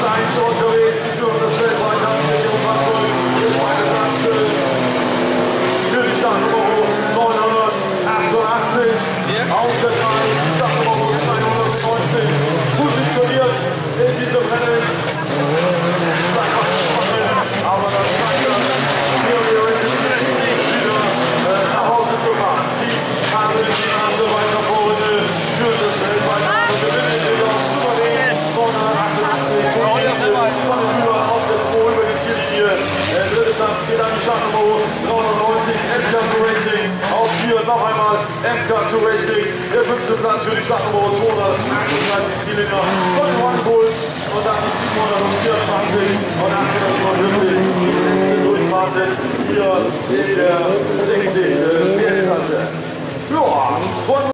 1 unterwegs, die führen das Feld weiter mit ihrem Fahrzeug. Der zweite Platz für die Startnummer 988. Auf der 3, Startnummer 219. Positioniert in diesem Rennen. Aber das scheint das Pioneer Racing wieder nach Hause zu fahren. Sie haben die Nase weiter vorne, führen das Feld weiter und gewinnen wieder souverän vorne 88. Von den Mühlern auf der 2 über die Ziellinie. Der dritte Platz geht an die Startnummer 99, MK2 Racing. Auf 4 noch einmal MK2 Racing. Der 5. Platz für die Startnummer 238 Zylinder von den One Bulls. Und dann die 724 und 850 durchfahrten hier in der 16.